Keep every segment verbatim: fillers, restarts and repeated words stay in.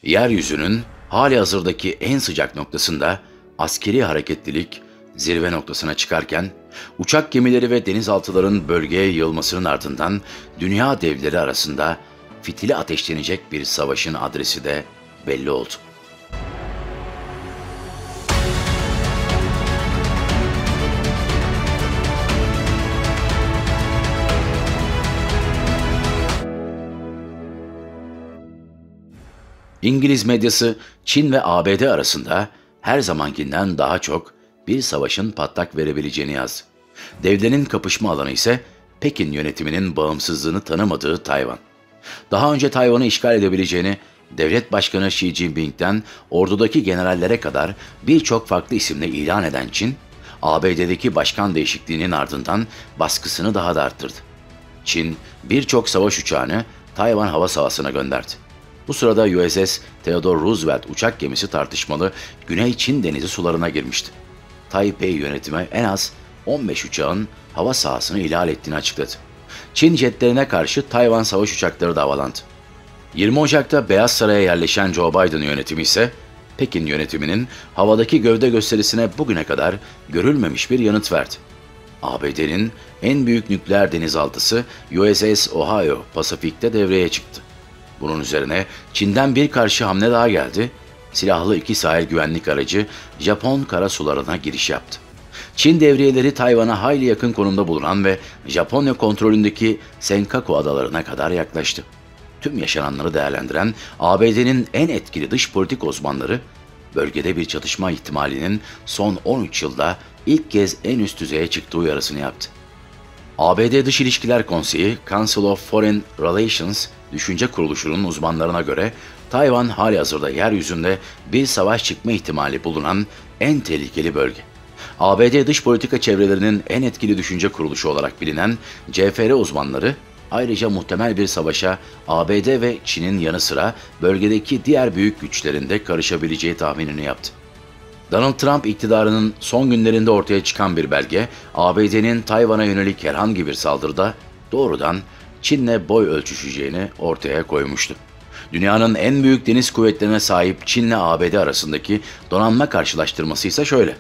Yeryüzünün halihazırdaki en sıcak noktasında askeri hareketlilik zirve noktasına çıkarken, uçak gemileri ve denizaltıların bölgeye yığılmasının ardından dünya devleri arasında fitili ateşlenecek bir savaşın adresi de belli oldu. İngiliz medyası Çin ve A B D arasında her zamankinden daha çok bir savaşın patlak verebileceğini yazdı. Devlerin kapışma alanı ise Pekin yönetiminin bağımsızlığını tanımadığı Tayvan. Daha önce Tayvan'ı işgal edebileceğini devlet başkanı Xi Jinping'den ordudaki generallere kadar birçok farklı isimle ilan eden Çin, A B D'deki başkan değişikliğinin ardından baskısını daha da arttırdı. Çin birçok savaş uçağını Tayvan hava sahasına gönderdi. Bu sırada U S S Theodore Roosevelt uçak gemisi tartışmalı Güney Çin Denizi sularına girmişti. Taipei yönetimi en az on beş uçağın hava sahasını ihlal ettiğini açıkladı. Çin jetlerine karşı Tayvan savaş uçakları da havalandı. yirmi Ocak'ta Beyaz Saray'a yerleşen Joe Biden yönetimi ise Pekin yönetiminin havadaki gövde gösterisine bugüne kadar görülmemiş bir yanıt verdi. A B D'nin en büyük nükleer denizaltısı U S S Ohio Pasifik'te devreye çıktı. Bunun üzerine Çin'den bir karşı hamle daha geldi. Silahlı iki sahil güvenlik aracı Japon karasularına giriş yaptı. Çin devriyeleri Tayvan'a hayli yakın konumda bulunan ve Japonya kontrolündeki Senkaku adalarına kadar yaklaştı. Tüm yaşananları değerlendiren A B D'nin en etkili dış politik uzmanları, bölgede bir çatışma ihtimalinin son on üç yılda ilk kez en üst düzeye çıktığı uyarısını yaptı. A B D Dış İlişkiler Konseyi, Council of Foreign Relations Düşünce Kuruluşu'nun uzmanlarına göre Tayvan halihazırda yeryüzünde bir savaş çıkma ihtimali bulunan en tehlikeli bölge. A B D dış politika çevrelerinin en etkili düşünce kuruluşu olarak bilinen C F R uzmanları, ayrıca muhtemel bir savaşa A B D ve Çin'in yanı sıra bölgedeki diğer büyük güçlerin de karışabileceği tahminini yaptı. Donald Trump iktidarının son günlerinde ortaya çıkan bir belge, A B D'nin Tayvan'a yönelik herhangi bir saldırıda doğrudan Çin'le boy ölçüşeceğini ortaya koymuştu. Dünyanın en büyük deniz kuvvetlerine sahip Çin'le A B D arasındaki donanma karşılaştırması ise şöyle.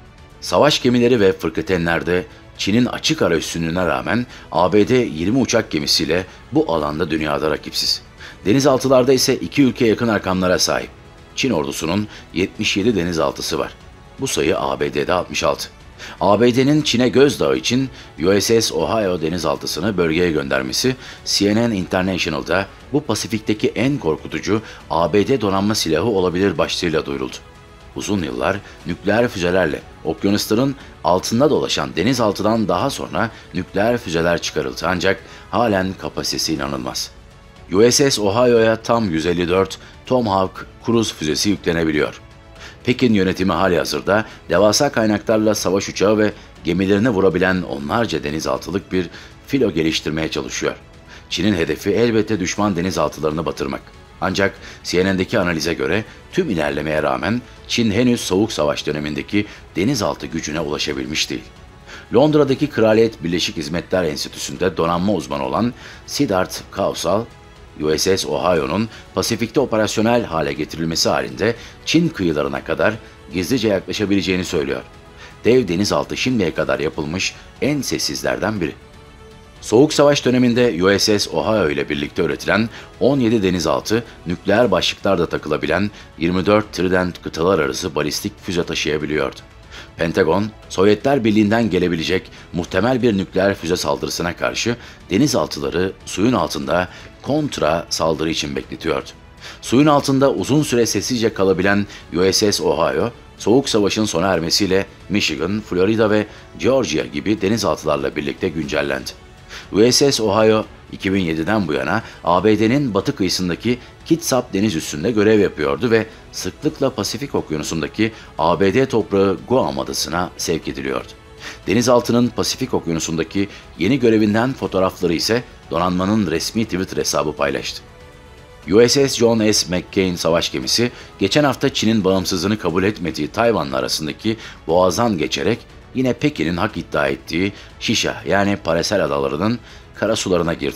Savaş gemileri ve fırkateynlerde Çin'in açık ara üstünlüğüne rağmen A B D yirmi uçak gemisiyle bu alanda dünyada rakipsiz. Denizaltılarda ise iki ülke yakın rakamlara sahip. Çin ordusunun yetmiş yedi denizaltısı var. Bu sayı A B D'de altmış altı. A B D'nin Çin'e gözdağı için U S S Ohio denizaltısını bölgeye göndermesi, C N N International'da bu Pasifik'teki en korkutucu A B D donanma silahı olabilir başlığıyla duyuruldu. Uzun yıllar nükleer füzelerle okyanusların altında dolaşan denizaltıdan daha sonra nükleer füzeler çıkarıldı ancak halen kapasitesi inanılmaz. U S S Ohio'ya tam yüz elli dört Tomahawk kruz füzesi yüklenebiliyor. Pekin yönetimi halihazırda devasa kaynaklarla savaş uçağı ve gemilerine vurabilen onlarca denizaltılık bir filo geliştirmeye çalışıyor. Çin'in hedefi elbette düşman denizaltılarını batırmak. Ancak C N N'deki analize göre tüm ilerlemeye rağmen Çin henüz Soğuk Savaş dönemindeki denizaltı gücüne ulaşabilmiş değil. Londra'daki Kraliyet Birleşik Hizmetler Enstitüsü'nde donanma uzmanı olan Siddharth Kausal, U S S Ohio'nun Pasifik'te operasyonel hale getirilmesi halinde Çin kıyılarına kadar gizlice yaklaşabileceğini söylüyor. Dev denizaltı şimdiye kadar yapılmış en sessizlerden biri. Soğuk Savaş döneminde U S S Ohio ile birlikte üretilen on yedi denizaltı, nükleer başlıklarda takılabilen yirmi dört Trident kıtalar arası balistik füze taşıyabiliyordu. Pentagon, Sovyetler Birliği'nden gelebilecek muhtemel bir nükleer füze saldırısına karşı denizaltıları suyun altında kontra saldırı için bekletiyordu. Suyun altında uzun süre sessizce kalabilen U S S Ohio, Soğuk Savaş'ın sona ermesiyle Michigan, Florida ve Georgia gibi denizaltılarla birlikte güncellendi. U S S Ohio, iki bin yediden bu yana A B D'nin batı kıyısındaki Kitsap deniz üssünde görev yapıyordu ve sıklıkla Pasifik Okyanusu'ndaki A B D toprağı Guam adasına sevk ediliyordu. Denizaltının Pasifik Okyanusu'ndaki yeni görevinden fotoğrafları ise donanmanın resmi Twitter hesabı paylaştı. U S S John S. McCain savaş gemisi, geçen hafta Çin'in bağımsızlığını kabul etmediği Tayvan'la arasındaki boğazdan geçerek yine Pekin'in hak iddia ettiği Şişa yani Paracel adalarının karasularına girdi.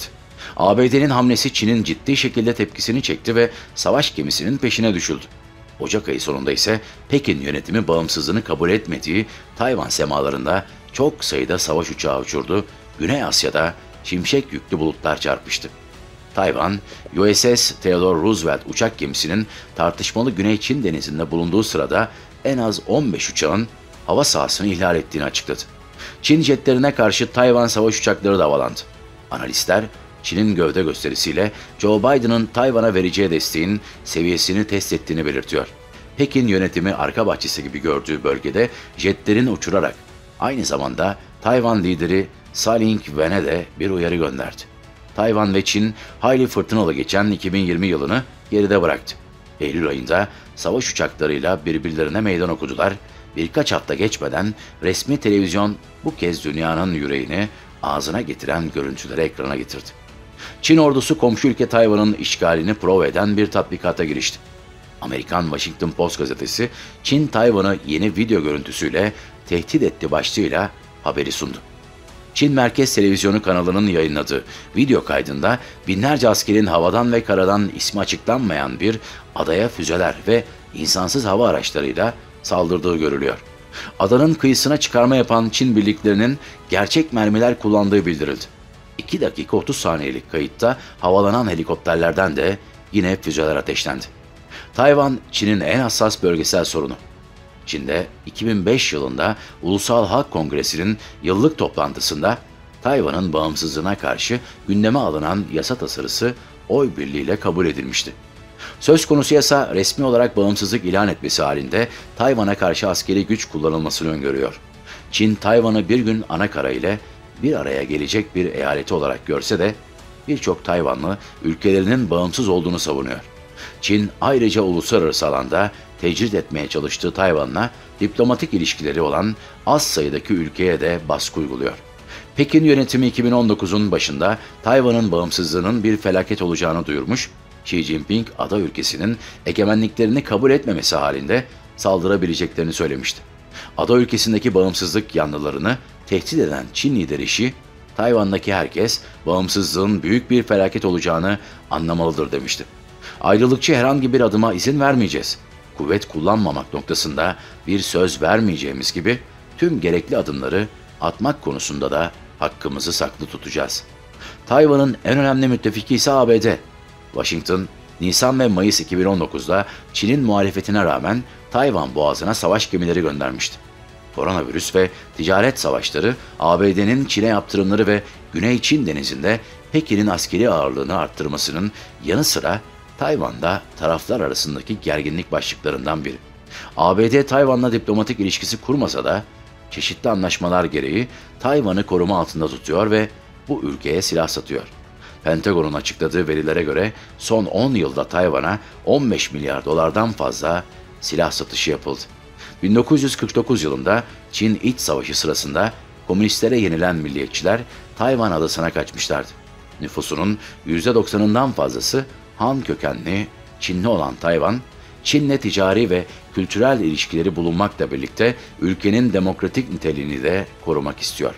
A B D'nin hamlesi Çin'in ciddi şekilde tepkisini çekti ve savaş gemisinin peşine düşüldü. Ocak ayı sonunda ise Pekin yönetimi bağımsızlığını kabul etmediği Tayvan semalarında çok sayıda savaş uçağı uçurdu, Güney Asya'da şimşek yüklü bulutlar çarpıştı. Tayvan, U S S Theodore Roosevelt uçak gemisinin tartışmalı Güney Çin denizinde bulunduğu sırada en az on beş uçağın hava sahasını ihlal ettiğini açıkladı. Çin jetlerine karşı Tayvan savaş uçakları da havalandı. Analistler, Çin'in gövde gösterisiyle Joe Biden'ın Tayvan'a vereceği desteğin seviyesini test ettiğini belirtiyor. Pekin yönetimi arka bahçesi gibi gördüğü bölgede jetlerini uçurarak aynı zamanda Tayvan lideri Tsai Ing-wen'e de bir uyarı gönderdi. Tayvan ve Çin hayli fırtınalı geçen iki bin yirmi yılını geride bıraktı. Eylül ayında savaş uçaklarıyla birbirlerine meydan okudular. Birkaç hafta geçmeden resmi televizyon bu kez dünyanın yüreğini ağzına getiren görüntüleri ekrana getirdi. Çin ordusu komşu ülke Tayvan'ın işgalini prova eden bir tatbikata girişti. Amerikan Washington Post gazetesi, Çin Tayvan'ı yeni video görüntüsüyle tehdit etti başlığıyla haberi sundu. Çin Merkez Televizyonu kanalının yayınladığı video kaydında binlerce askerin havadan ve karadan ismi açıklanmayan bir adaya füzeler ve insansız hava araçlarıyla saldırdığı görülüyor. Adanın kıyısına çıkarma yapan Çin birliklerinin gerçek mermiler kullandığı bildirildi. iki dakika otuz saniyelik kayıtta havalanan helikopterlerden de yine füzeler ateşlendi. Tayvan, Çin'in en hassas bölgesel sorunu. Çin'de iki bin beş yılında Ulusal Halk Kongresi'nin yıllık toplantısında Tayvan'ın bağımsızlığına karşı gündeme alınan yasa tasarısı oy birliğiyle kabul edilmişti. Söz konusu yasa resmi olarak bağımsızlık ilan etmesi halinde Tayvan'a karşı askeri güç kullanılmasını öngörüyor. Çin, Tayvan'ı bir gün ana kara ile bir araya gelecek bir eyaleti olarak görse de birçok Tayvanlı ülkelerinin bağımsız olduğunu savunuyor. Çin ayrıca uluslararası alanda tecrit etmeye çalıştığı Tayvan'la diplomatik ilişkileri olan az sayıdaki ülkeye de baskı uyguluyor. Pekin yönetimi iki bin on dokuzun başında Tayvan'ın bağımsızlığının bir felaket olacağını duyurmuş, Xi Jinping ada ülkesinin egemenliklerini kabul etmemesi halinde saldırabileceklerini söylemişti. Ada ülkesindeki bağımsızlık yanlılarını tehdit eden Çin lideri Xi, Tayvan'daki herkes bağımsızlığın büyük bir felaket olacağını anlamalıdır demişti. Ayrılıkçı herhangi bir adıma izin vermeyeceğiz. Kuvvet kullanmamak noktasında bir söz vermeyeceğimiz gibi tüm gerekli adımları atmak konusunda da hakkımızı saklı tutacağız. Tayvan'ın en önemli müttefiki ise A B D. Washington, Nisan ve Mayıs iki bin on dokuzda Çin'in muhalefetine rağmen Tayvan boğazına savaş gemileri göndermişti. Koronavirüs ve ticaret savaşları, A B D'nin Çin'e yaptırımları ve Güney Çin denizinde Pekin'in askeri ağırlığını arttırmasının yanı sıra Tayvan'da taraflar arasındaki gerginlik başlıklarından biri. A B D Tayvan'la diplomatik ilişkisi kurmasa da çeşitli anlaşmalar gereği Tayvan'ı koruma altında tutuyor ve bu ülkeye silah satıyor. Pentagon'un açıkladığı verilere göre son on yılda Tayvan'a on beş milyar dolardan fazla silah satışı yapıldı. bin dokuz yüz kırk dokuz yılında Çin İç Savaşı sırasında komünistlere yenilen milliyetçiler Tayvan adasına kaçmışlardı. Nüfusunun yüzde doksanından fazlası Han kökenli Çinli olan Tayvan, Çin'le ticari ve kültürel ilişkileri bulunmakla birlikte ülkenin demokratik niteliğini de korumak istiyor.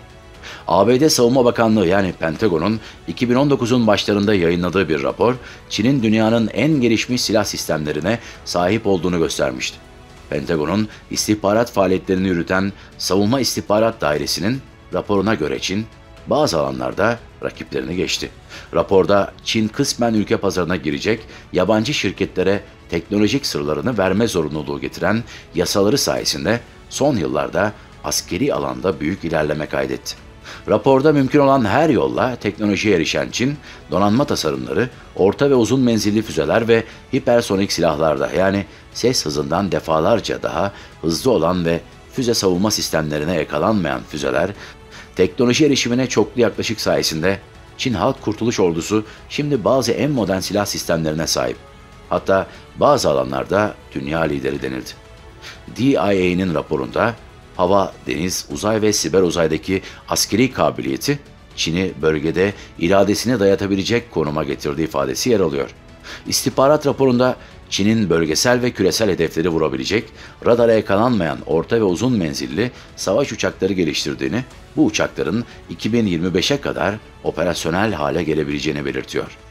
A B D Savunma Bakanlığı yani Pentagon'un iki bin on dokuzun başlarında yayınladığı bir rapor, Çin'in dünyanın en gelişmiş silah sistemlerine sahip olduğunu göstermişti. Pentagon'un istihbarat faaliyetlerini yürüten Savunma İstihbarat Dairesi'nin raporuna göre Çin, bazı alanlarda rakiplerini geçti. Raporda Çin kısmen ülke pazarına girecek, yabancı şirketlere teknolojik sırlarını verme zorunluluğu getiren yasaları sayesinde son yıllarda askeri alanda büyük ilerleme kaydetti. Raporda mümkün olan her yolla teknolojiye erişen Çin, donanma tasarımları, orta ve uzun menzilli füzeler ve hipersonik silahlarda yani ses hızından defalarca daha hızlı olan ve füze savunma sistemlerine yakalanmayan füzeler, teknoloji erişimine çoklu yaklaşık sayesinde Çin Halk Kurtuluş Ordusu şimdi bazı en modern silah sistemlerine sahip. Hatta bazı alanlarda dünya lideri denildi. D I A'nın raporunda hava, deniz, uzay ve siber uzaydaki askeri kabiliyeti Çin'i bölgede iradesine dayatabilecek konuma getirdiği ifadesi yer alıyor. İstihbarat raporunda Çin'in bölgesel ve küresel hedefleri vurabilecek, radara yakalanmayan orta ve uzun menzilli savaş uçakları geliştirdiğini, bu uçakların iki bin yirmi beşe kadar operasyonel hale gelebileceğini belirtiyor.